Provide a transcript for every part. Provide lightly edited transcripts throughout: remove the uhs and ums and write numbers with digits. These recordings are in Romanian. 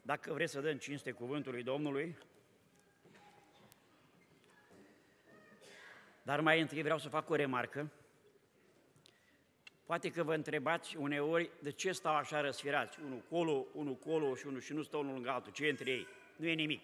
Dacă vreți să dăm cinste cuvântului Domnului, dar mai întâi vreau să fac o remarcă. Poate că vă întrebați uneori de ce stau așa răsfirați, unul colo și nu stau unul lângă altul, ce e între ei? Nu e nimic.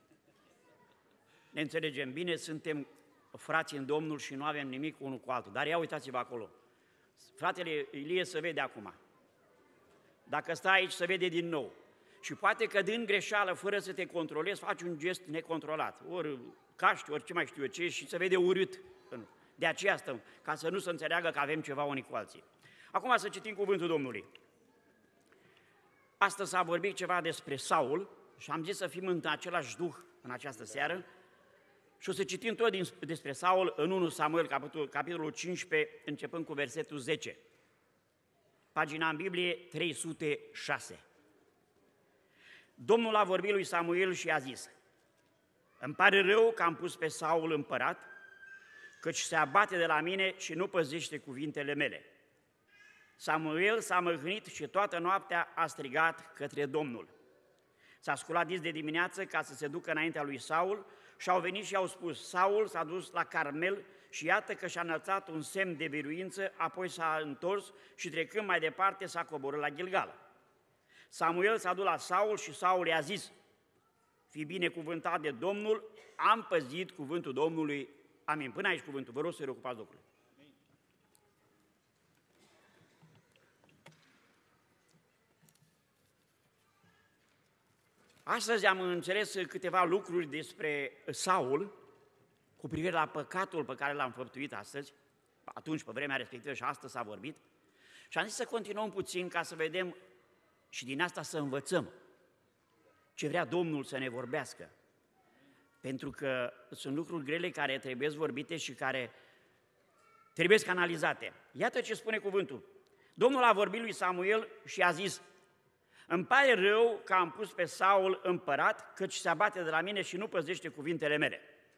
Ne înțelegem bine, suntem frați în Domnul și nu avem nimic unul cu altul. Dar ia uitați-vă acolo. Fratele Ilie se vede acum. Dacă stai aici, se vede din nou. Și poate că din greșeală, fără să te controlezi, faci un gest necontrolat. Ori caști, ori ce mai știu eu ce, și se vede urât. De aceea stăm, ca să nu se înțeleagă că avem ceva unii cu alții. Acum să citim cuvântul Domnului. Astăzi s-a vorbit ceva despre Saul și am zis să fim în același duh în această seară și o să citim tot despre Saul în 1 Samuel, capitolul 15, începând cu versetul 10. Pagina în Biblie 306. Domnul a vorbit lui Samuel și a zis: îmi pare rău că am pus pe Saul împărat, căci se abate de la mine și nu păzește cuvintele mele. Samuel s-a mâhnit și toată noaptea a strigat către Domnul. S-a sculat dis de dimineață ca să se ducă înaintea lui Saul și au venit și au spus: Saul s-a dus la Carmel și iată că și-a înălțat un semn de biruință, apoi s-a întors și trecând mai departe s-a coborât la Gilgal. Samuel s-a dus la Saul și Saul i-a zis: fii binecuvântat de Domnul, am păzit cuvântul Domnului. Amin. Până aici cuvântul, vă rog să-i ocupați locul. Astăzi am înțeles câteva lucruri despre Saul cu privire la păcatul pe care l-am făptuit astăzi, atunci, pe vremea respectivă, și astăzi s-a vorbit, și am zis să continuăm puțin ca să vedem și din asta să învățăm ce vrea Domnul să ne vorbească. Pentru că sunt lucruri grele care trebuie vorbite și care trebuie analizate. Iată ce spune cuvântul. Domnul a vorbit lui Samuel și a zis: îmi pare rău că am pus pe Saul împărat, căci se abate de la mine și nu păzește cuvintele mele.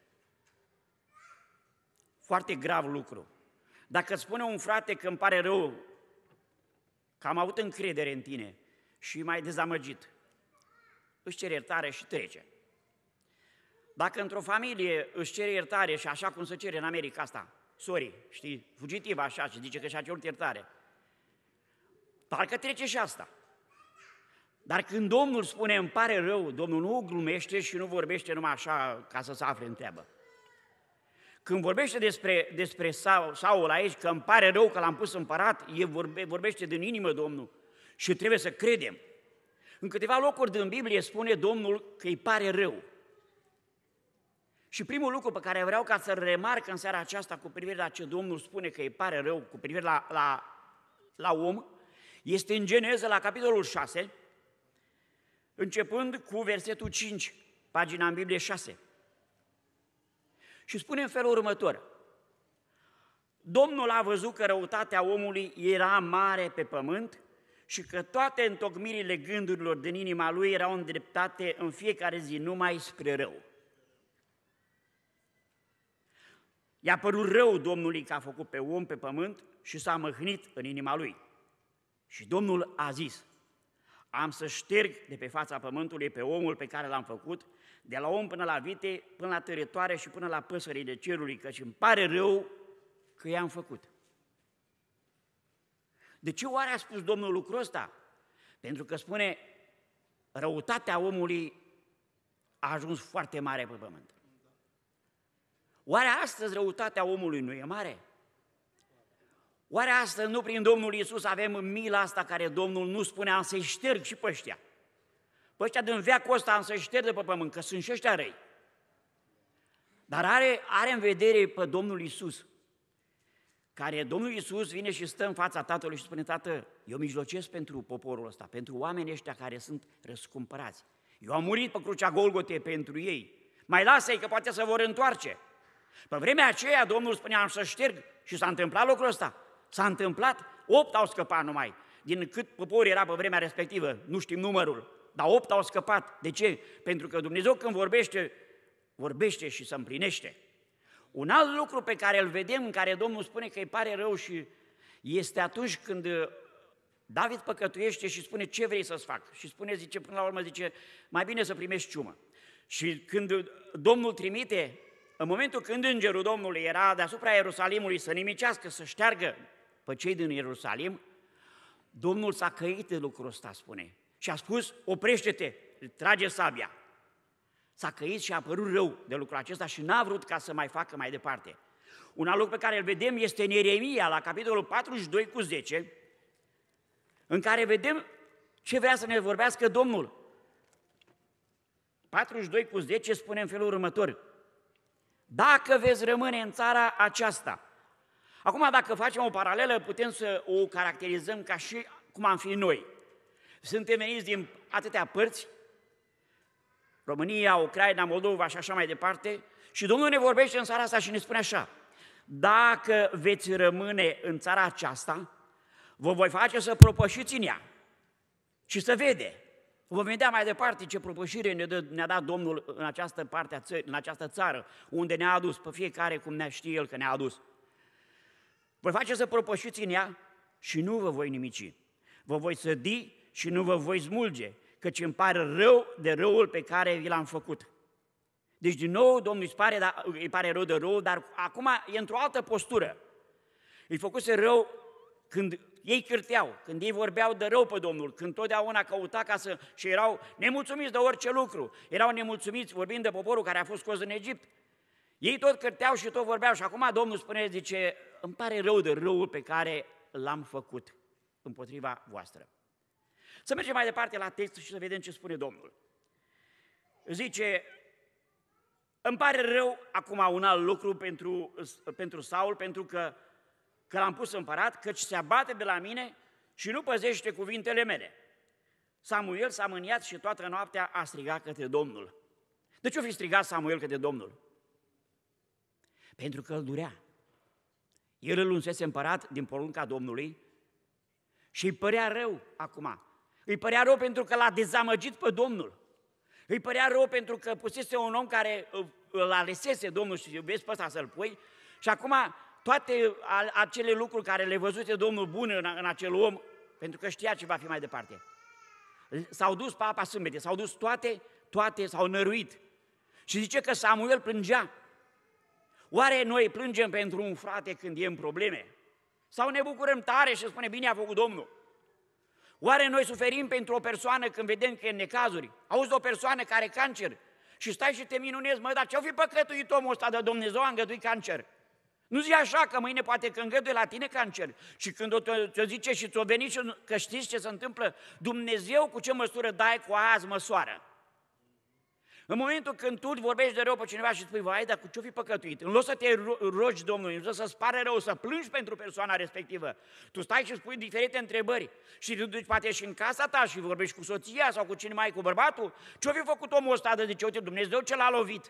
Foarte grav lucru. Dacă îți spune un frate că îmi pare rău că am avut încredere în tine și m-ai dezamăgit, își cere iertare și trece. Dacă într-o familie își cere iertare și așa cum se cere în America asta, sorry, știi, fugitiv așa și zice că și-a cerut iertare, parcă trece și asta. Dar când Domnul spune îmi pare rău, Domnul nu glumește și nu vorbește numai așa ca să se afle în treabă. Când vorbește despre Saul aici, că îmi pare rău că l-am pus împărat, vorbește din inimă Domnul și trebuie să credem. În câteva locuri din Biblie spune Domnul că îi pare rău. Și primul lucru pe care vreau ca să-l remarc în seara aceasta cu privire la ce Domnul spune că îi pare rău cu privire la om, este în Geneză, la capitolul 6, începând cu versetul 5, pagina în Biblie 6. Și spune în felul următor: Domnul a văzut că răutatea omului era mare pe pământ și că toate întocmirile gândurilor din inima lui erau îndreptate în fiecare zi numai spre rău. I-a părut rău Domnului că a făcut pe om pe pământ și s-a mâhnit în inima lui. Și Domnul a zis: am să șterg de pe fața pământului pe omul pe care l-am făcut, de la om până la vite, până la tărătoare și până la păsările cerului, căci îmi pare rău că i-am făcut. De ce oare a spus Domnul lucrul ăsta? Pentru că spune, răutatea omului a ajuns foarte mare pe pământ. Oare astăzi răutatea omului nu e mare? Oare astăzi nu prin Domnul Iisus avem mila asta care Domnul nu spunea să-i șterg și pe ăștia? Pe ăștia din veacul ăsta am să-i șterg de pe pământ, că sunt și ăștia răi. Dar are în vedere pe Domnul Iisus, care Domnul Iisus vine și stă în fața Tatălui și spune: Tată, eu mijlocesc pentru poporul ăsta, pentru oamenii ăștia care sunt răscumpărați. Eu am murit pe crucea Golgotei pentru ei. Mai lasă-i că poate se vor întoarce. Pe vremea aceea Domnul spunea: am să șterg, și s-a întâmplat lucrul ăsta. S-a întâmplat, 8 au scăpat numai, din cât popor era pe vremea respectivă, nu știm numărul, dar 8 au scăpat. De ce? Pentru că Dumnezeu când vorbește și se împlinește. Un alt lucru pe care îl vedem, în care Domnul spune că îi pare rău și este atunci când David păcătuiește și spune, ce vrei să-ți fac? Și spune, zice, până la urmă, zice, mai bine să primești ciumă. Și când Domnul trimite, în momentul când îngerul Domnului era deasupra Ierusalimului să nimicească, să șteargă pe cei din Ierusalim, Domnul s-a căit de lucrul ăsta, spune. Și a spus, oprește-te, trage sabia. S-a căit și a părut rău de lucrul acesta și n-a vrut ca să mai facă mai departe. Un alt lucru pe care îl vedem este în Ieremia, la capitolul 42:10, în care vedem ce vrea să ne vorbească Domnul. 42:10 spune în felul următor: dacă veți rămâne în țara aceasta. Acum, dacă facem o paralelă, putem să o caracterizăm ca și cum am fi noi. Suntem veniți din atâtea părți, România, Ucraina, Moldova și așa mai departe, și Domnul ne vorbește în țara asta și ne spune așa: dacă veți rămâne în țara aceasta, vă voi face să propășiți în ea. Și să vede. Vom vedea mai departe ce propășire ne-a dat Domnul în această parte a țării, în această țară, unde ne-a adus, pe fiecare cum ne știe El că ne-a adus. Voi face să propășiți în ea și nu vă voi nimici. Vă voi sădi și nu vă voi smulge, căci îmi pare rău de răul pe care vi l-am făcut. Deci, din nou, Domnul îi pare rău de rău, dar acum e într-o altă postură. Îi făcuse rău când ei cârteau, când ei vorbeau de rău pe Domnul, când totdeauna căuta și erau nemulțumiți de orice lucru, erau nemulțumiți vorbind de poporul care a fost scos în Egipt. Ei tot cârteau și tot vorbeau și acum Domnul spune, zice, îmi pare rău de răul pe care l-am făcut împotriva voastră. Să mergem mai departe la text și să vedem ce spune Domnul. Zice, îmi pare rău acum un alt lucru pentru Saul, pentru că l-am pus împărat, căci se abate de la mine și nu păzește cuvintele mele. Samuel s-a mâniat și toată noaptea a strigat către Domnul. De ce o fi strigat Samuel către Domnul? Pentru că îl durea. El îl unsese împărat din porunca Domnului și îi părea rău acum. Îi părea rău pentru că l-a dezamăgit pe Domnul. Îi părea rău pentru că pusese un om care îl alesese Domnul și vezi pe ăsta să-l pui și acum toate acele lucruri care le văzuse Domnul bun în acel om, pentru că știa ce va fi mai departe. S-au dus pe apa sâmbete, s-au dus toate s-au năruit. Și zice că Samuel plângea. Oare noi plângem pentru un frate când e în probleme? Sau ne bucurăm tare și spune, bine a făcut Domnul? Oare noi suferim pentru o persoană când vedem că e în necazuri? Auzi de o persoană care are cancer și stai și te minunezi, mă, dar ce-o fi păcătuit omul ăsta de Dumnezeu a îngăduit cancer? Nu zi așa că mâine poate că îngăduie la tine cancer și când ți-o zice și ți-o veni și că știți ce se întâmplă, Dumnezeu cu ce măsură dai, cu aia îți măsoară. În momentul când tu vorbești de rău pe cineva și spui, vai, dar cu ce-o fi păcătuit? În loc să te rogi Domnului, în loc să-ți pare rău, să plângi pentru persoana respectivă, tu stai și spui diferite întrebări și tu duci poate și în casa ta și vorbești cu soția sau cu cine mai, cu bărbatul, ce-o fi făcut omul ăsta de zice, uite, Dumnezeu ce l-a lovit?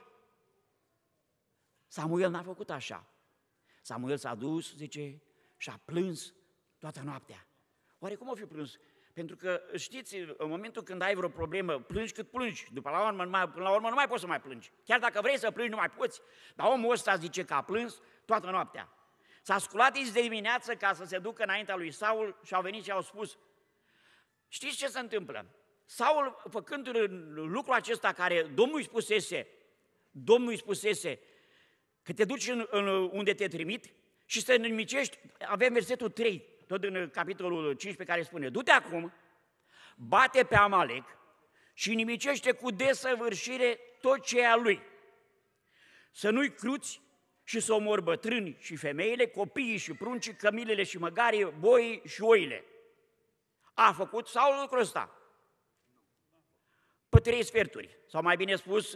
Samuel n-a făcut așa. Samuel s-a dus, zice, și a plâns toată noaptea. Oare cum o fi plâns? Pentru că, știți, în momentul când ai vreo problemă, plângi cât plângi, până la urmă nu mai poți să mai plângi. Chiar dacă vrei să plângi, nu mai poți. Dar omul ăsta zice că a plâns toată noaptea. S-a sculat de dimineață ca să se ducă înaintea lui Saul și au venit și au spus, știți ce se întâmplă? Saul, făcând lucrul acesta care Domnul îi spusese că te duci unde te trimit și să nimicești, avem versetul 3, tot în capitolul 15 care spune, du-te acum, bate pe Amalek și nimicește cu desăvârșire tot ce e a lui. Să nu-i cruți și să omori bătrâni și femeile, copiii și pruncii, cămilele și măgarii, boii și oile. A făcut Saul lucrul ăsta pe 3 sferturi, sau mai bine spus,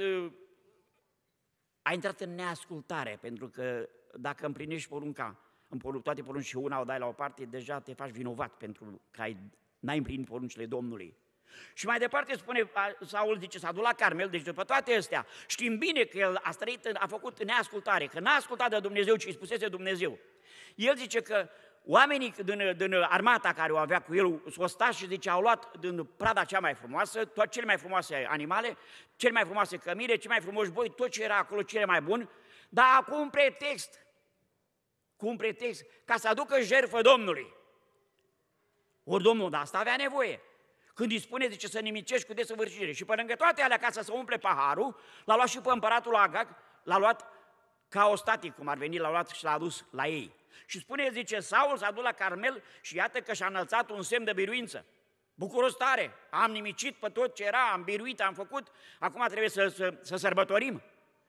a intrat în neascultare, pentru că dacă împlinești porunca, toate porunci și una o dai la o parte, deja te faci vinovat pentru că n-ai împlinit poruncile Domnului. Și mai departe spune, Saul zice, s-a dus la Carmel, deci după toate astea, știm bine că el a făcut neascultare, că n-a ascultat de Dumnezeu, ci îi spusese Dumnezeu. El zice că oamenii din armata care o avea cu el, s-au stat și zice, au luat din prada cea mai frumoasă, toate cele mai frumoase animale, cele mai frumoase cămile, cei mai frumoși boi, tot ce era acolo, cele mai bun, dar cu un pretext, ca să aducă jertfă Domnului. Ori Domnul de asta avea nevoie. Când îi spune, zice, să nimicești cu desăvârșire. Și pe lângă toate alea, ca să se umple paharul, l-a luat și pe împăratul Agag, l-a luat ca ostatic, cum ar veni, l-a luat și l-a dus la ei. Și spune, zice, Saul s-a dus la Carmel și iată că și-a înălțat un semn de biruință. Bucuros tare, am nimicit pe tot ce era, am biruit, am făcut, acum trebuie să sărbătorim.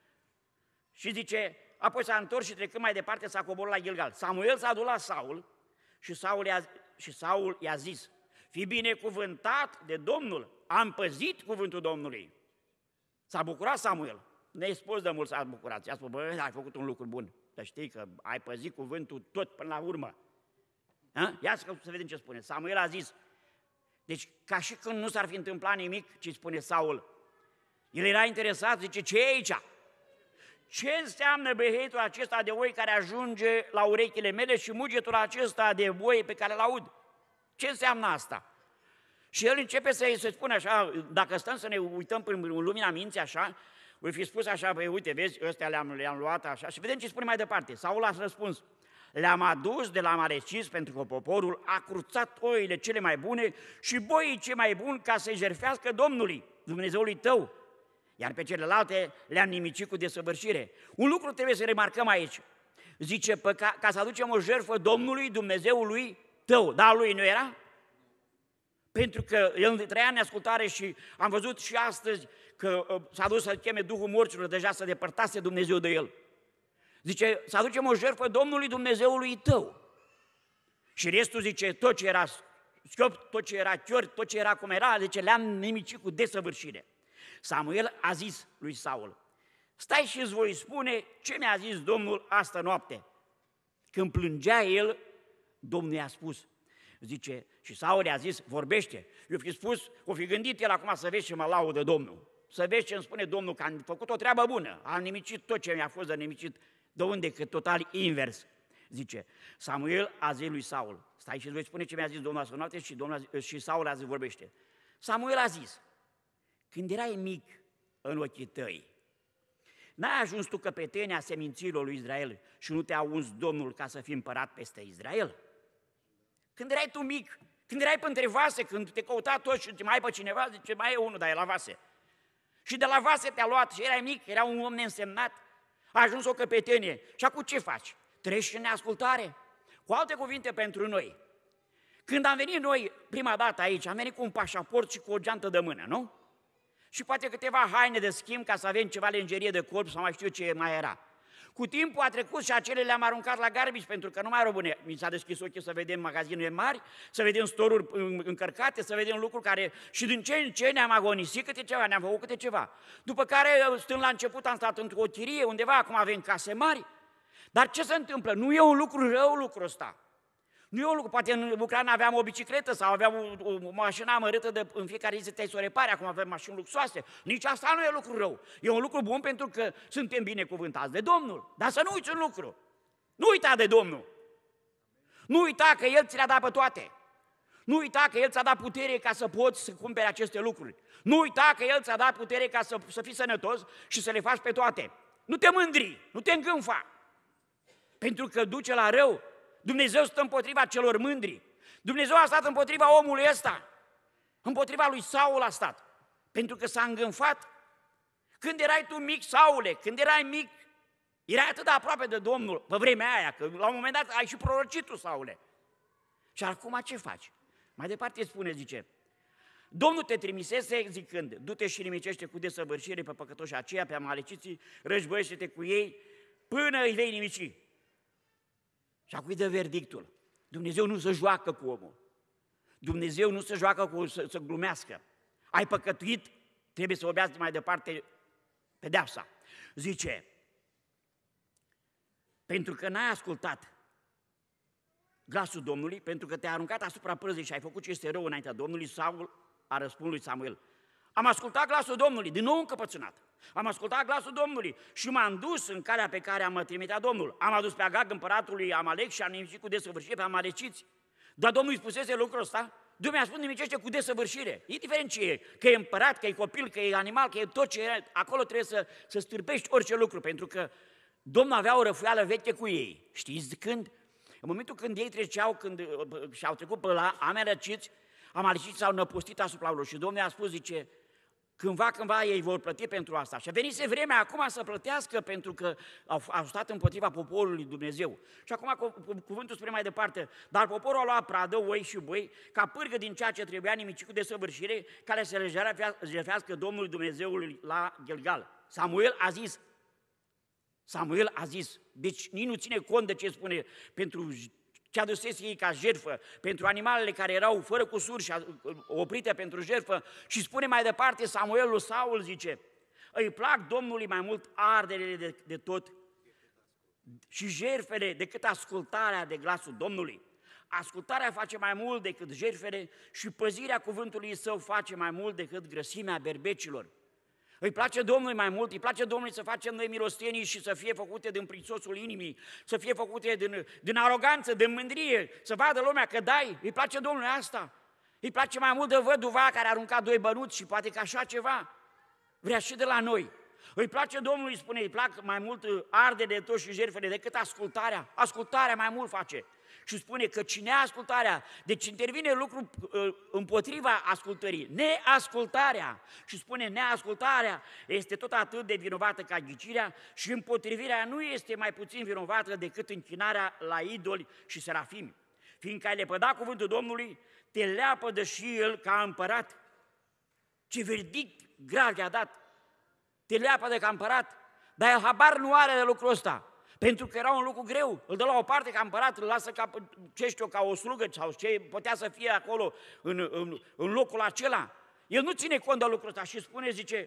Și zice, apoi s-a întors și trecând mai departe s-a coborât la Gilgal. Samuel s-a dus la Saul și Saul i-a zis, fii binecuvântat de Domnul, am păzit cuvântul Domnului. S-a bucurat Samuel, nespus de mult s-a bucurat. I-a spus, bă, ai făcut un lucru bun, să știi că ai păzit cuvântul tot până la urmă. Ia să vedem ce spune. Samuel a zis, deci ca și când nu s-ar fi întâmplat nimic, ce spune Saul, el era interesat, zice, ce e aici? Ce înseamnă beheitul acesta de oi care ajunge la urechile mele și mugetul acesta de oi pe care îl aud? Ce înseamnă asta? Și el începe să spună așa, dacă stăm să ne uităm în lumina minții așa, voi fi spus așa, băi, uite, vezi, ăstea le-am luat așa și vedem ce spune mai departe. Saul a răspuns, le-am adus de la Amaleciți pentru că poporul a cruțat oile cele mai bune și boii cei mai buni ca să-i jertfească Domnului, Dumnezeului tău, iar pe celelalte le-am nimicit cu desăvârșire. Un lucru trebuie să remarcăm aici. Zice, ca să aducem o jertfă Domnului, Dumnezeului tău, dar lui nu era? Pentru că el trăia în ascultare și am văzut și astăzi că s-a dus să cheme Duhul morților, deja să depărtase Dumnezeu de el. Zice, să aducem o jertfă Domnului Dumnezeului tău. Și restul zice, tot ce era scop, tot ce era chior, tot ce era cum era, zice, le-am nimicit cu desăvârșire. Samuel a zis lui Saul, stai și îți voi spune ce mi-a zis Domnul astă noapte. Când plângea el, Domnul i-a spus, zice, și Saul i-a zis, vorbește. Eu fi spus, o fi gândit el acum să vezi ce mă laudă Domnul. Să vezi ce îmi spune Domnul, că am făcut o treabă bună, am nimicit tot ce mi-a fost de nimicit, de unde că total invers. Zice, Samuel a zis lui Saul, stai și îți voi spune ce mi-a zis Domnul astă noapte și Saul a zis, vorbește. Samuel a zis, când erai mic în ochii tăi, n-ai ajuns tu căpetenia seminților lui Israel și nu te-a uns Domnul ca să fii împărat peste Israel? Când erai tu mic, când erai printre vase, când te căuta toți și mai ai pe cineva, zice, mai e unul, dar e la vase. Și de la vase te-a luat și erai mic, era un om neînsemnat, a ajuns o căpetenie. Și acum ce faci? Treci în neascultare? Cu alte cuvinte pentru noi, când am venit noi prima dată aici, am venit cu un pașaport și cu o geantă de mână, nu? Și poate câteva haine de schimb ca să avem ceva lenjerie de corp sau mai știu ce mai era. Cu timpul a trecut și acele le-am aruncat la garbici pentru că nu mai erau bune. Mi s-a deschis ochii să vedem magazine mari, să vedem storuri încărcate, să vedem lucruri care... Și din ce în ce ne-am agonisit câte ceva, ne-am făcut câte ceva. După care, stând la început, am stat într-o chirie undeva, acum avem case mari. Dar ce se întâmplă? Nu e un lucru rău lucrul ăsta. Nu e un lucru, poate în Ucraina aveam o bicicletă sau aveam o mașină amărâtă în fiecare zi să o repare, acum avem mașini luxoase. Nici asta nu e lucru rău. E un lucru bun pentru că suntem binecuvântați de Domnul. Dar să nu uiți un lucru. Nu uita de Domnul. Nu uita că El ți le-a dat pe toate. Nu uita că El ți-a dat putere ca să poți să cumperi aceste lucruri. Nu uita că El ți-a dat putere ca să fii sănătos și să le faci pe toate. Nu te mândri, nu te îngânfa. Pentru că duce la rău. Dumnezeu stă împotriva celor mândri. Dumnezeu a stat împotriva omului ăsta. Împotriva lui Saul a stat. Pentru că s-a îngânfat. Când erai tu mic, Saule, când erai mic, erai atât de aproape de Domnul, pe vremea aia, că la un moment dat ai și prorocit tu, Saule. Și acum ce faci? Mai departe spune, zice, Domnul te trimisese zicând, du-te și nimicește cu desăvârșire pe păcătoșii aceia, pe amaleciții, războiește-te cu ei, până îi vei nimici. Și acum îi dă verdictul. Dumnezeu nu se joacă cu omul. Dumnezeu nu se joacă cu să glumească. Ai păcătuit, trebuie să obeați mai departe pedeapsa. Zice, pentru că n-ai ascultat glasul Domnului, pentru că te-ai aruncat asupra prăzii și ai făcut ce este rău înaintea Domnului, Saul a răspuns lui Samuel. Am ascultat glasul Domnului, din nou încăpățânat. Am ascultat glasul Domnului și m-am dus în calea pe care am trimitea Domnul. Am adus pe Agag, împăratul lui Amalek, și am nimicit cu desăvârșire pe amaleciți. Dar Domnul îi spusese lucrul ăsta? Dumnezeu mi-a spus, nimicește cu desăvârșire. Indiferent ce e, că e împărat, că e copil, că e animal, că e tot ce e, acolo trebuie să stârpești orice lucru, pentru că Domnul avea o răfuială veche cu ei. Știți când? În momentul când ei treceau, și-au trecut pe la amaleciți, amaleciți s-au năpustit asupra lor și Domnul a spus, zice, cândva ei vor plăti pentru asta. Și a venise vremea acum să plătească pentru că au stat împotriva poporului Dumnezeu. Și acum cuvântul spune mai departe, dar poporul a luat pradă, oi și boi, ca pârgă din ceea ce trebuia nimicicul de săvârșire, care să le jertfească Domnului Dumnezeului la Gilgal. Samuel a zis, deci nici nu ține cont de ce spune pentru ce adusese ei ca jertfă, pentru animalele care erau fără cusuri și oprite pentru jertfă, și spune mai departe Samuel lui Saul, zice, îi plac Domnului mai mult arderele de tot și jertfele decât ascultarea de glasul Domnului. Ascultarea face mai mult decât jertfele și păzirea cuvântului său face mai mult decât grăsimea berbecilor. Îi place Domnului mai mult, îi place Domnului să facem noi milostenii și să fie făcute din prițosul inimii, să fie făcute din aroganță, din mândrie, să vadă lumea că dai, îi place Domnului asta. Îi place mai mult de văduva care a aruncat 2 bănuți și poate că așa ceva vrea și de la noi. Îi place Domnului, spune, îi plac mai mult ardele de tot și jertfele decât ascultarea. Ascultarea mai mult face. Și spune că cine ascultarea, deci intervine lucru împotriva ascultării, neascultarea. Și spune neascultarea este tot atât de vinovată ca ghicirea și împotrivirea nu este mai puțin vinovată decât închinarea la idoli și serafimi. Fiindcă ai lepădat cuvântul Domnului, te leapădă și el ca împărat. Ce verdict grav i-a dat! Te leapădă ca împărat, dar el habar nu are de lucrul ăsta. Pentru că era un lucru greu, îl dă la o parte ca împărat, îl lasă ca, ce știu, ca o slugă sau ce putea să fie acolo în locul acela. El nu ține cont de lucrul ăsta și spune, zice,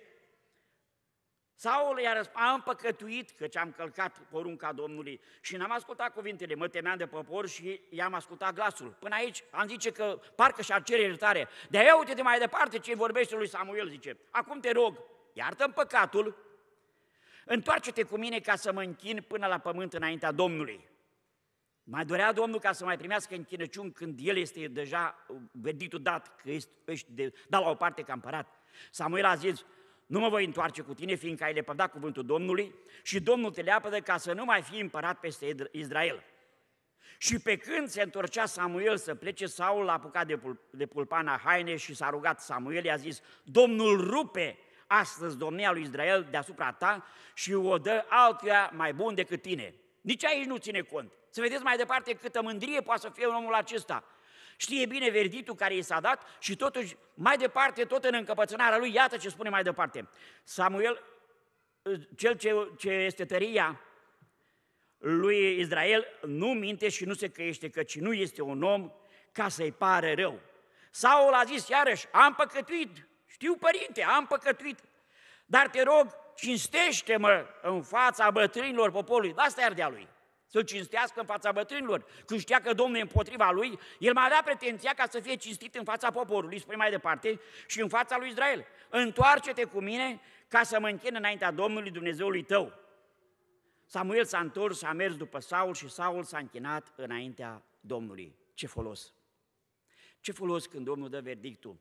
Saul i-a răspuns, am păcătuit căci am călcat porunca Domnului și n-am ascultat cuvintele, mă temeam de popor și i-am ascultat glasul. Până aici am zice că parcă și-ar cere iertare. De-aia uite-te mai departe ce vorbește lui Samuel, zice, acum te rog, iartă-mi păcatul, întoarce-te cu mine ca să mă închin până la pământ înaintea Domnului. Mai dorea Domnul ca să mai primească închinăciuni când el este deja verdictul dat, că ești dat la o parte ca împărat. Samuel a zis, nu mă voi întoarce cu tine, fiindcă ai lepădat cuvântul Domnului și Domnul te leapădă ca să nu mai fii împărat peste Israel. Și pe când se întorcea Samuel să plece, Saul l-a apucat de pulpana haine și s-a rugat. Samuel i-a zis, Domnul rupe astăzi domnia lui Israel deasupra ta și o dă altuia mai bun decât tine. Nici aici nu ține cont. Să vedeți mai departe câtă mândrie poate să fie omul acesta. Știe bine verdictul care i s-a dat și totuși mai departe, tot în încăpățânarea lui, iată ce spune mai departe. Samuel, cel ce este tăria lui Israel, nu minte și nu se căiește, căci nu este un om ca să-i pare rău. Saul a zis iarăși, am păcătuit, știu părinte, am păcătuit, dar te rog, cinstește-mă în fața bătrânilor poporului. Asta e ardea lui, să-l cinstească în fața bătrânilor. Când știa că Domnul e împotriva lui, el mai avea pretenția ca să fie cinstit în fața poporului, spune mai departe, și în fața lui Israel. Întoarce-te cu mine ca să mă închin înaintea Domnului Dumnezeului tău. Samuel s-a întors, a mers după Saul și Saul s-a închinat înaintea Domnului. Ce folos? Ce folos când Domnul dă verdictul?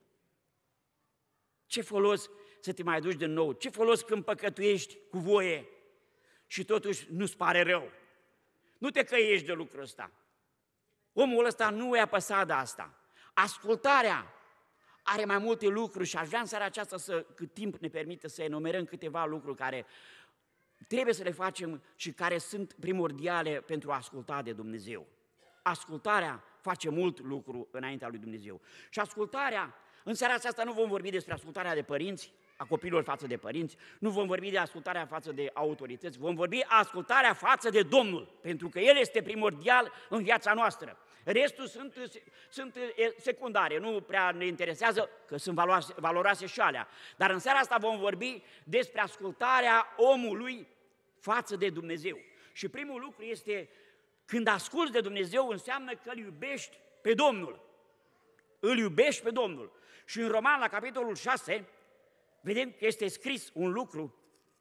Ce folos să te mai duci din nou? Ce folos când păcătuiești cu voie și totuși nu-ți pare rău? Nu te căiești de lucrul ăsta. Omul ăsta nu i-a păsat de asta. Ascultarea are mai multe lucruri și aș vrea în seara aceasta, cât timp ne permite, să enumerăm câteva lucruri care trebuie să le facem și care sunt primordiale pentru a asculta de Dumnezeu. Ascultarea face mult lucru înaintea lui Dumnezeu. Și ascultarea, în seara aceasta nu vom vorbi despre ascultarea de părinți, a copiilor față de părinți, nu vom vorbi de ascultarea față de autorități, vom vorbi ascultarea față de Domnul, pentru că El este primordial în viața noastră. Restul sunt secundare, nu prea ne interesează, că sunt valoroase și alea. Dar în seara asta vom vorbi despre ascultarea omului față de Dumnezeu. Și primul lucru este, când asculți de Dumnezeu, înseamnă că îl iubești pe Domnul. Îl iubești pe Domnul. Și în Roman, la capitolul 6, vedem că este scris un lucru.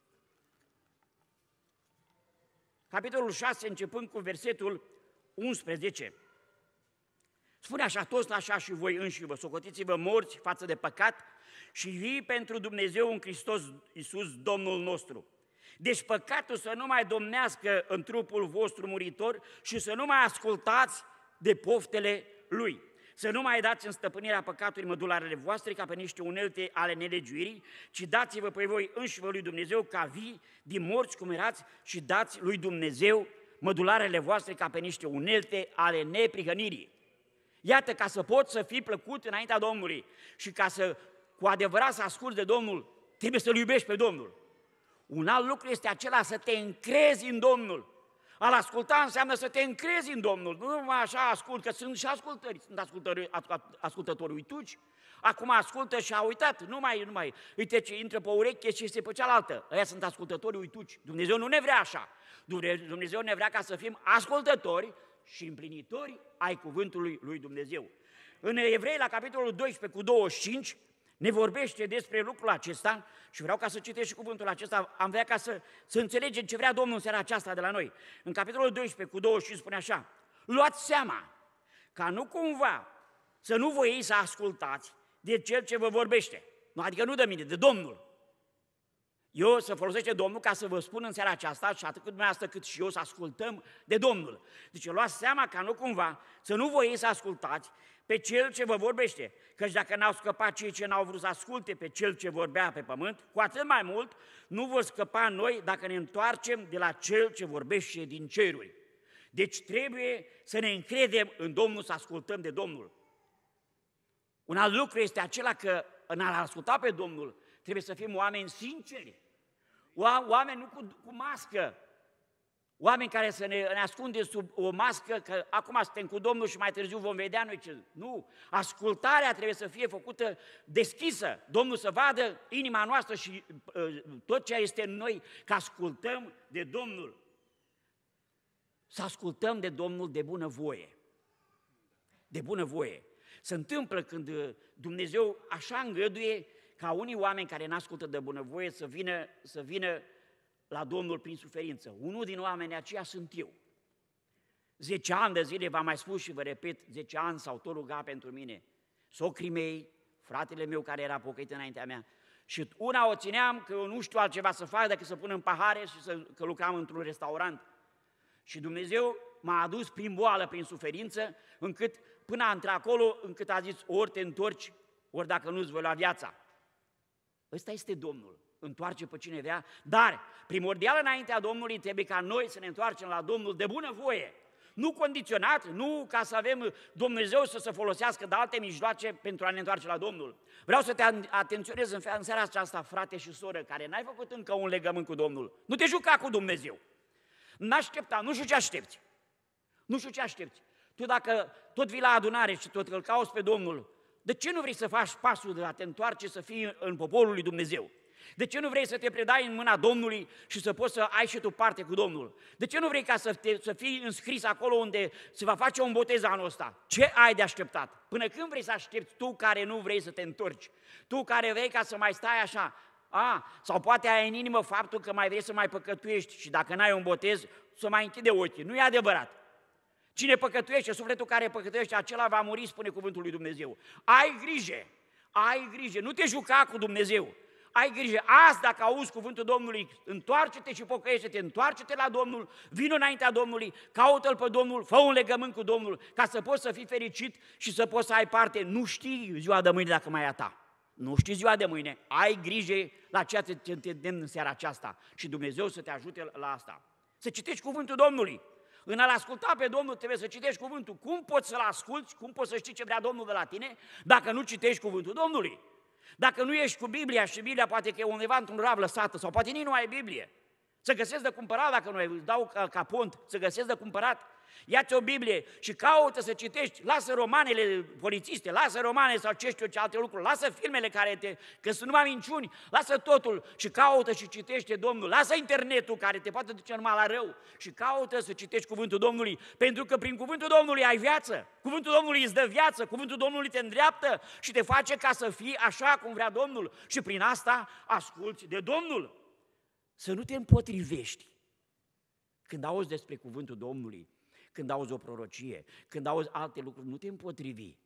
Capitolul 6, începând cu versetul 11. Spune așa, toți așa și voi înși vă, socotiți-vă morți față de păcat și vii pentru Dumnezeu în Hristos Iisus, Domnul nostru. Deci păcatul să nu mai domnească în trupul vostru muritor și să nu mai ascultați de poftele lui. Să nu mai dați în stăpânirea păcatului mădularele voastre ca pe niște unelte ale nelegiuirii, ci dați-vă pe voi înșivă lui Dumnezeu ca vii din morți cum erați și dați lui Dumnezeu mădularele voastre ca pe niște unelte ale neprihănirii. Iată, ca să poți să fii plăcut înaintea Domnului și ca să cu adevărat să asculți de Domnul, trebuie să-L iubești pe Domnul. Un alt lucru este acela să te încrezi în Domnul. A-L asculta înseamnă să te încrezi în Domnul. Nu numai așa ascult, că sunt și ascultări. Sunt ascultători uituci. Acum ascultă și a uitat. Nu mai. Uite ce intră pe ureche și este pe cealaltă. Ăia sunt ascultători uituci. Dumnezeu nu ne vrea așa. Dumnezeu ne vrea ca să fim ascultători și împlinitori ai cuvântului lui Dumnezeu. În Evrei, la capitolul 12 cu 25, ne vorbește despre lucrul acesta și vreau ca să citești și cuvântul acesta, am vrea ca să înțelegem ce vrea Domnul în seara aceasta de la noi. În capitolul 12 cu 25 spune așa: luați seama ca nu cumva să nu voiți să ascultați de Cel ce vă vorbește. Adică nu de mine, de Domnul. Eu să folosește Domnul ca să vă spun în seara aceasta și atât dumneavoastră cât și eu să ascultăm de Domnul. Deci luați seama ca nu cumva să nu voiți să ascultați pe Cel ce vă vorbește. Căci dacă n-au scăpat cei ce n-au vrut să asculte pe Cel ce vorbea pe pământ, cu atât mai mult nu vor scăpa noi dacă ne întoarcem de la Cel ce vorbește din ceruri. Deci trebuie să ne încredem în Domnul, să ascultăm de Domnul. Un alt lucru este acela că în a asculta pe Domnul trebuie să fim oameni sinceri, oameni nu cu mască, oameni care să ne ascundem sub o mască că acum suntem cu Domnul și mai târziu vom vedea noi ce... Nu, ascultarea trebuie să fie făcută deschisă, Domnul să vadă inima noastră și tot ce este în noi, că ascultăm de Domnul. Să ascultăm de Domnul de bunăvoie, de bunăvoie. Se întâmplă când Dumnezeu așa îngăduie ca unii oameni care n-ascultă de bunăvoie să vină la Domnul prin suferință. Unul din oamenii aceia sunt eu. 10 ani de zile, v-am mai spus și vă repet, 10 ani s-au tot rugat pentru mine. Socrii mei, fratele meu care era pocăit înaintea mea. Și una o țineam că eu nu știu altceva să fac decât să pun în pahare și că lucram într-un restaurant. Și Dumnezeu m-a adus prin boală, prin suferință, încât până a intrat acolo, încât a zis, ori te întorci, ori dacă nu-ți voi lua viața. Ăsta este Domnul, întoarce pe cine vrea, dar primordial înaintea Domnului trebuie ca noi să ne întoarcem la Domnul de bunăvoie, nu condiționat, nu ca să avem Dumnezeu să se folosească de alte mijloace pentru a ne întoarce la Domnul. Vreau să te atenționez în seara aceasta, frate și soră, care n-ai făcut încă un legământ cu Domnul. Nu te juca cu Dumnezeu. N-aștepta, nu știu ce aștepți. Nu știu ce aștepți. Tu dacă tot vii la adunare și tot îl cauți pe Domnul, de ce nu vrei să faci pasul de a te întoarce să fii în poporul lui Dumnezeu? De ce nu vrei să te predai în mâna Domnului și să poți să ai și tu parte cu Domnul? De ce nu vrei ca să fii înscris acolo unde se va face un botez anul ăsta? Ce ai de așteptat? Până când vrei să aștepți tu care nu vrei să te întorci? Tu care vrei ca să mai stai așa? Sau poate ai în inimă faptul că mai vrei să mai păcătuiești și dacă n-ai un botez, să mai închide ochii. Nu e adevărat. Cine păcătuiește, sufletul care păcătuiește, acela va muri, spune cuvântul lui Dumnezeu. Ai grijă, nu te juca cu Dumnezeu. Ai grijă, azi dacă auzi cuvântul Domnului, întoarce-te și pocăiește-te, întoarce-te la Domnul, vină înaintea Domnului, caută-L pe Domnul, fă un legământ cu Domnul, ca să poți să fii fericit și să poți să ai parte. Nu știi ziua de mâine dacă mai e a ta. Nu știi ziua de mâine, ai grijă la ceea ce te îndemn în seara aceasta și Dumnezeu să te ajute la asta. Să citești cuvântul Domnului. În a-L asculta pe Domnul trebuie să citești cuvântul. Cum poți să-L asculți, cum poți să știi ce vrea Domnul de la tine dacă nu citești cuvântul Domnului? Dacă nu ești cu Biblia și Biblia poate că e undeva într-un rav lăsată sau poate nici nu ai Biblie, să găsesc de cumpărat dacă nu ai, îți dau ca pont, să găsesc de cumpărat. Ia-ți o Biblie și caută să citești, lasă romanele polițiste, lasă romane sau ce știu ce alte lucruri, lasă filmele că sunt numai minciuni, lasă totul și caută și citește Domnul, lasă internetul care te poate duce numai la rău și caută să citești cuvântul Domnului, pentru că prin cuvântul Domnului ai viață, cuvântul Domnului îți dă viață, cuvântul Domnului te îndreaptă și te face ca să fii așa cum vrea Domnul și prin asta asculți de Domnul. Să nu te împotrivești când auzi despre cuvântul Domnului, când auzi o prorocie, când auzi alte lucruri, nu te împotrivi.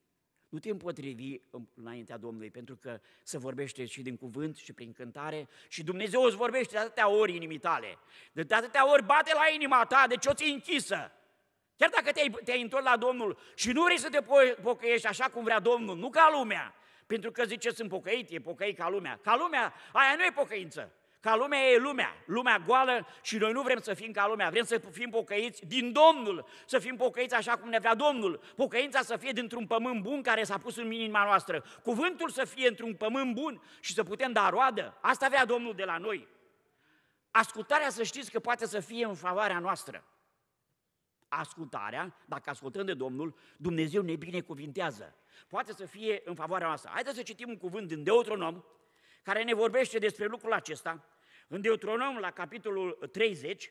Nu te împotrivi înaintea Domnului, pentru că se vorbește și din cuvânt și prin cântare și Dumnezeu îți vorbește de atâtea ori inimii tale. De atâtea ori bate la inima ta, de ce o ții închisă? Chiar dacă te-ai întors la Domnul și nu vrei să te pocăiești așa cum vrea Domnul, nu ca lumea, pentru că zice sunt pocăit, e pocăit ca lumea. Ca lumea, aia nu e pocăință. Ca lumea e lumea goală și noi nu vrem să fim ca lumea, vrem să fim pocăiți din Domnul, să fim pocăiți așa cum ne vrea Domnul. Pocăința să fie dintr-un pământ bun care s-a pus în inima noastră, cuvântul să fie într-un pământ bun și să putem da roadă. Asta vrea Domnul de la noi. Ascultarea, să știți că poate să fie în favoarea noastră. Ascultarea, dacă ascultăm de Domnul, Dumnezeu ne binecuvintează. Poate să fie în favoarea noastră. Haideți să citim un cuvânt din Deuteronom, care ne vorbește despre lucrul acesta. În Deuteronom, la capitolul 30,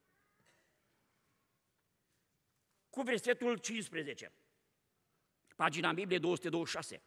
cu versetul 15, pagina Bibliei 226.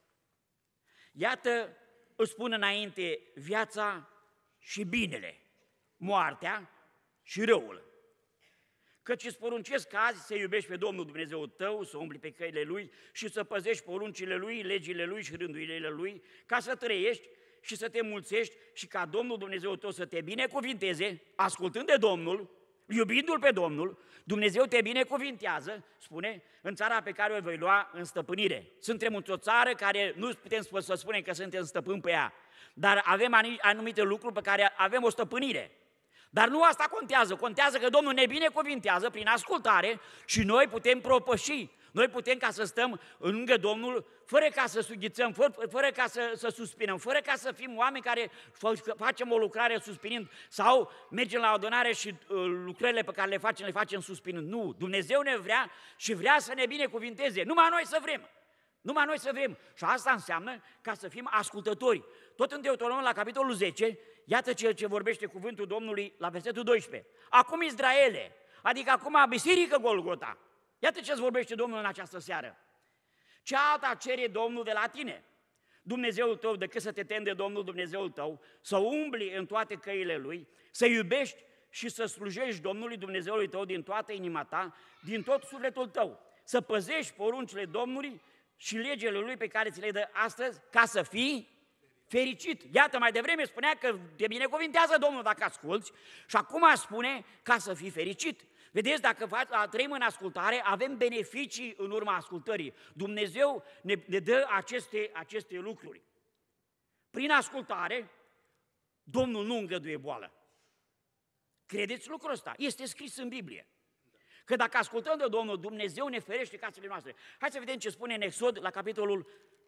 Iată, îți spun înainte viața și binele, moartea și răul. Căci îți poruncesc azi să iubești pe Domnul Dumnezeul tău, să umbli pe căile Lui și să păzești poruncile Lui, legile Lui și rânduielile Lui, ca să trăiești și să te mulțești și ca Domnul Dumnezeul tău să te binecuvinteze, ascultând de Domnul, iubindu-L pe Domnul, Dumnezeu te binecuvintează, spune, în țara pe care o vei lua în stăpânire. Suntem într-o țară care nu putem să spunem că suntem stăpâni pe ea, dar avem anumite lucruri pe care avem o stăpânire. Dar nu asta contează, contează că Domnul ne binecuvintează prin ascultare și noi putem propăși, noi putem ca să stăm lângă Domnul fără ca să sughițăm, fără ca să suspinăm, fără ca să fim oameni care facem o lucrare suspinând sau mergem la adunare și lucrările pe care le facem suspinând. Nu, Dumnezeu ne vrea și vrea să ne binecuvinteze, numai noi să vrem. Numai noi să vrem. Și asta înseamnă ca să fim ascultători. Tot în Deuteronom, la capitolul 10, iată ce vorbește cuvântul Domnului la versetul 12. Acum Israele, adică acum Biserică Golgota. Iată ce îți vorbește Domnul în această seară. Ce alta cere Domnul de la tine? Dumnezeul tău, decât să te temi de Domnul Dumnezeul tău, să umbli în toate căile Lui, să iubești și să slujești Domnului Dumnezeului tău din toată inima ta, din tot sufletul tău, să păzești poruncile Domnului și legile Lui pe care ți le dă astăzi, ca să fii fericit. Iată, mai devreme spunea că te binecuvintează Domnul dacă asculți și acum spune ca să fii fericit. Vedeți, dacă trăim în ascultare, avem beneficii în urma ascultării. Dumnezeu ne dă aceste lucruri. Prin ascultare, Domnul nu îngăduie boală. Credeți lucrul ăsta? Este scris în Biblie. Că dacă ascultăm de Domnul, Dumnezeu ne ferește casele noastre. Hai să vedem ce spune în Exod, la capitolul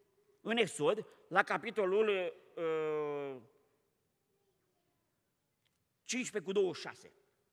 15:26.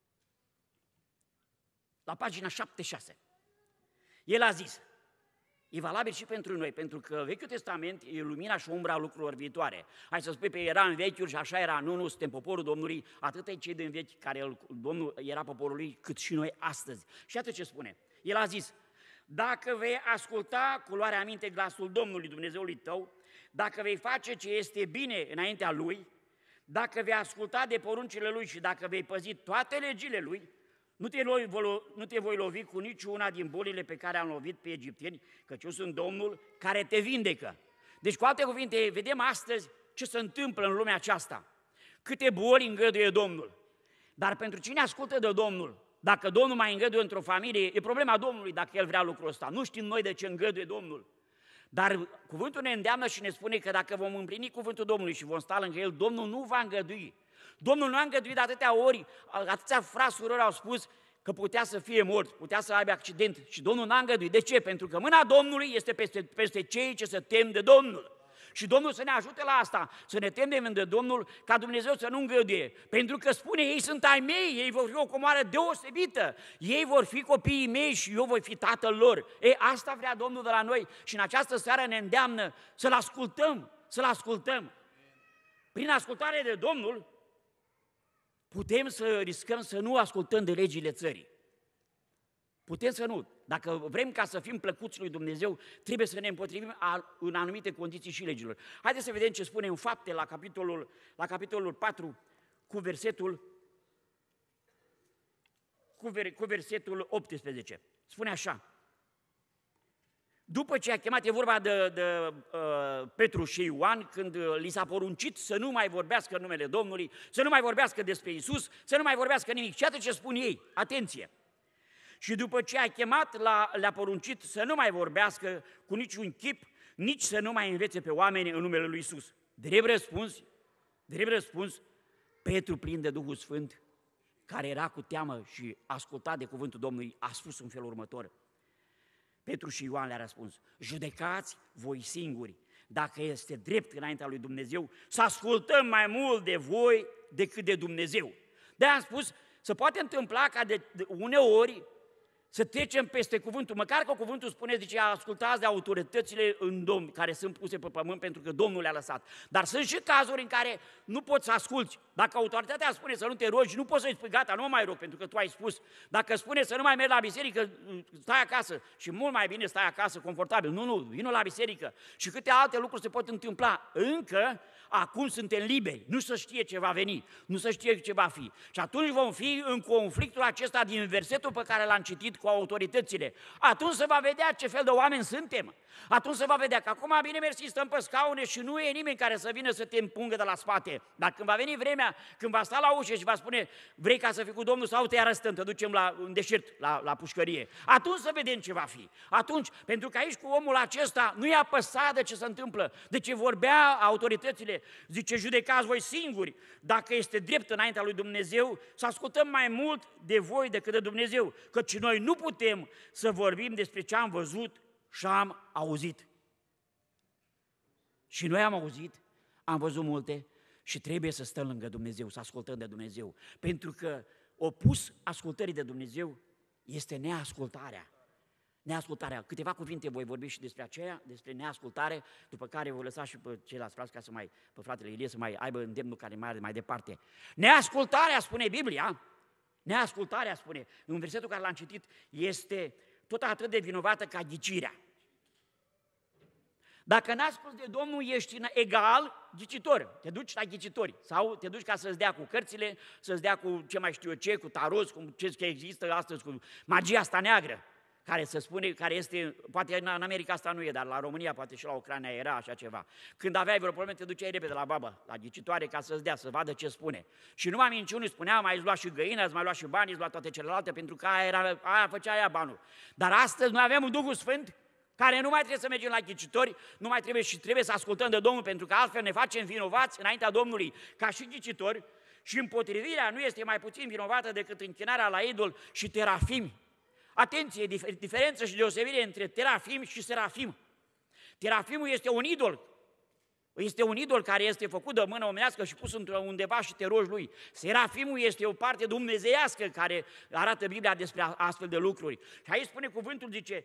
La pagina 76. El a zis, e valabil și pentru noi, pentru că Vechiul Testament e lumina și umbra lucrurilor viitoare. Hai să spui, era în vechiul și așa era, nu, suntem poporul Domnului, atât e cei din vechi care Domnul era poporul lui, cât și noi astăzi. Și atât ce spune. El a zis, dacă vei asculta cu luarea aminte glasul Domnului Dumnezeului tău, dacă vei face ce este bine înaintea Lui, dacă vei asculta de poruncile Lui și dacă vei păzi toate legile Lui, nu te voi lovi cu niciuna din bolile pe care am lovit pe egipteni, căci eu sunt Domnul care te vindecă. Deci, cu alte cuvinte, vedem astăzi ce se întâmplă în lumea aceasta. Câte boli îngăduie Domnul. Dar pentru cine ascultă de Domnul, dacă Domnul mai îngăduie într-o familie, e problema Domnului dacă El vrea lucrul ăsta. Nu știm noi de ce îngăduie Domnul. Dar cuvântul ne îndeamnă și ne spune că dacă vom împlini cuvântul Domnului și vom sta lângă El, Domnul nu va îngădui. Domnul nu a îngăduit de atâtea ori, atâția frați surori au spus că putea să fie mort, putea să aibă accident și Domnul n-a îngăduit. De ce? Pentru că mâna Domnului este peste cei ce se tem de Domnul. Și Domnul să ne ajute la asta, să ne temem de Domnul, ca Dumnezeu să nu îngăduie. Pentru că spune, ei sunt ai mei, ei vor fi o comoară deosebită, ei vor fi copiii mei și eu voi fi tatăl lor. Asta vrea Domnul de la noi și în această seară ne îndeamnă să-L ascultăm, să-L ascultăm. Prin ascultare de Domnul, putem să riscăm să nu ascultăm de legile țării. Putem să nu. Dacă vrem ca să fim plăcuți lui Dumnezeu, trebuie să ne împotrivim în anumite condiții și legilor. Haideți să vedem ce spune în Fapte la capitolul 4 cu versetul 18. Spune așa. După ce a chemat, e vorba de Petru și Ioan, când li s-a poruncit să nu mai vorbească în numele Domnului, să nu mai vorbească despre Iisus, să nu mai vorbească nimic. Și atât ce spun ei, atenție! Și după ce a chemat, le-a poruncit să nu mai vorbească cu niciun chip, nici să nu mai învețe pe oameni în numele lui Iisus. Drept răspuns, Petru, plin de Duhul Sfânt, care era cu teamă și asculta de cuvântul Domnului, a spus în felul următor. Petru și Ioan le-a răspuns, judecați voi singuri, dacă este drept înaintea lui Dumnezeu, să ascultăm mai mult de voi decât de Dumnezeu. De-aia am spus, se poate întâmpla ca de uneori să trecem peste cuvântul, măcar că cuvântul spune, zice, ascultați de autoritățile în Domn, care sunt puse pe pământ pentru că Domnul le-a lăsat. Dar sunt și cazuri în care nu poți să asculți. Dacă autoritatea spune să nu te rogi, nu poți să-i spui, gata, nu mă mai rog, pentru că tu ai spus. Dacă spune să nu mai mergi la biserică, stai acasă și mult mai bine stai acasă, confortabil. Nu, vină la biserică. Și câte alte lucruri se pot întâmpla. Încă, acum suntem liberi, nu se știe ce va veni, nu se știe ce va fi. Și atunci vom fi în conflictul acesta din versetul pe care l-am citit cu autoritățile. Atunci se va vedea ce fel de oameni suntem. Atunci se va vedea că acum, bine mersi, stăm pe scaune și nu e nimeni care să vină să te împungă de la spate. Dar când va veni vremea, când va sta la ușă și va spune, vrei ca să fii cu Domnul sau te arăstăm, te ducem în deșert, la pușcărie. Atunci să vedem ce va fi. Atunci, pentru că aici cu omul acesta nu i-a păsat de ce se întâmplă, de ce vorbea autoritățile, zice, judecați voi singuri, dacă este drept înaintea lui Dumnezeu, să ascultăm mai mult de voi decât de Dumnezeu, căci noi nu putem să vorbim despre ce am văzut și am auzit. Și noi am auzit, am văzut multe și trebuie să stăm lângă Dumnezeu, să ascultăm de Dumnezeu. Pentru că opus ascultării de Dumnezeu este neascultarea. Neascultarea. Câteva cuvinte voi vorbi și despre aceea, despre neascultare, după care voi lăsa și pe ceilalți frați ca pe fratele Ilie să mai aibă îndemnul care mai departe. Neascultarea, spune Biblia, neascultarea, spune, în versetul care l-am citit, este tot atât de vinovată ca ghicirea. Dacă n-asculți de Domnul, ești egal ghicitor. Te duci la ghicitori sau te duci ca să-ți dea cu cărțile, să-ți dea cu ce mai știu eu ce, cu tarot, cu ce există astăzi, cu magia asta neagră, care se spune, care este, poate în America asta nu e, dar la România, poate și la Ucraina era așa ceva. Când aveai vreo problemă, te duceai repede la babă, la ghicitoare, ca să-ți dea, să vadă ce spune. Și numai minciuni spunea, mai luat și găina, mai luat și bani, luat toate celelalte, pentru că aia făcea aia banul. Dar astăzi noi avem un Duhul Sfânt care nu mai trebuie să mergem la ghicitori, nu mai trebuie să ascultăm de Domnul, pentru că altfel ne facem vinovați înaintea Domnului ca și ghicitori și împotrivirea nu este mai puțin vinovată decât închinarea la idol și terafimi. Atenție, diferență și deosebire între terafim și serafim. Terafimul este un idol. Este un idol care este făcut de mână omenească și pus undeva și te rogi lui. Serafimul este o parte dumnezeiască care arată Biblia despre astfel de lucruri. Și aici spune cuvântul, zice,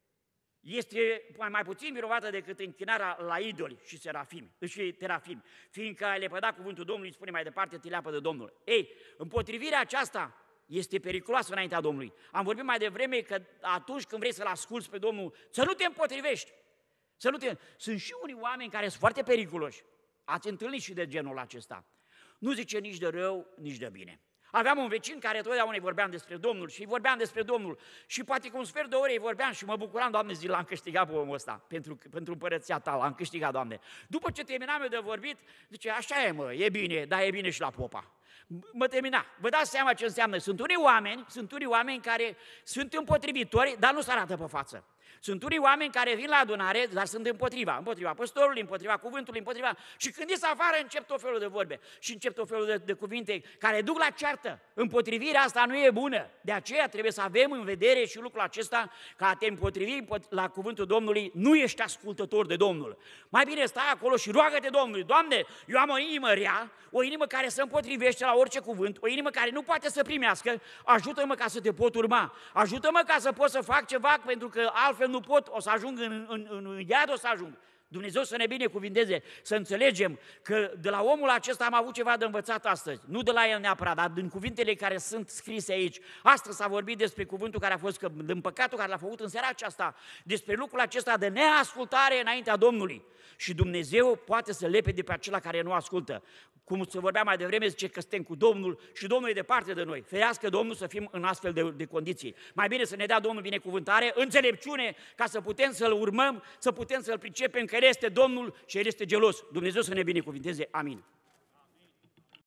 este mai puțin vinovată decât închinarea la idoli și terafim. Fiindcă ai lepădat cuvântul Domnului, spune mai departe, te leapă de Domnul. Ei, împotrivirea aceasta este periculoasă înaintea Domnului. Am vorbit mai devreme că atunci când vrei să-L asculți pe Domnul, să nu te împotrivești. Sunt și unii oameni care sunt foarte periculoși. Ați întâlnit și de genul acesta. Nu zice nici de rău, nici de bine. Aveam un vecin care totdeauna îi vorbeam despre Domnul și îi vorbeam despre Domnul și poate cu un sfert de ore îi vorbeam și mă bucuram, Doamne, zi, l-am câștigat pe omul ăsta, pentru împărăția Ta, l-am câștigat, Doamne. După ce terminam eu de vorbit, zice, așa e, mă, e bine, dar e bine și la popa. Mă termina. Vă dați seama ce înseamnă? Sunt unii oameni care sunt împotrivitori, dar nu se arată pe față. Sunt unii oameni care vin la adunare, dar sunt împotriva păstorului, împotriva cuvântului, și când ies afară încep tot felul de vorbe și încep tot felul de cuvinte care duc la ceartă. Împotrivirea asta nu e bună. De aceea trebuie să avem în vedere și lucrul acesta, că a te împotrivi la cuvântul Domnului, nu ești ascultător de Domnul. Mai bine stai acolo și roagă-te Domnului, Doamne, eu am o inimă rea, o inimă care se împotrivește la orice cuvânt, o inimă care nu poate să primească, ajută-mă ca să te pot urma, ajută-mă ca să pot să fac ceva, pentru că altfel nu pot, o să ajung în iad, o să ajung. Dumnezeu să ne binecuvinteze, să înțelegem că de la omul acesta am avut ceva de învățat astăzi, nu de la el neapărat, dar din cuvintele care sunt scrise aici. Astăzi s-a vorbit despre cuvântul care a fost, din păcatul care l-a făcut în seara aceasta, despre lucrul acesta de neascultare înaintea Domnului. Și Dumnezeu poate să lepede pe acela care nu ascultă. cum se vorbea mai devreme, zice că suntem cu Domnul și Domnul e departe de noi. Ferească Domnul să fim în astfel de condiții. Mai bine să ne dea Domnul binecuvântare, înțelepciune, ca să putem să-L urmăm, să putem să-L pricepem că El este Domnul și El este gelos. Dumnezeu să ne binecuvânteze. Amin.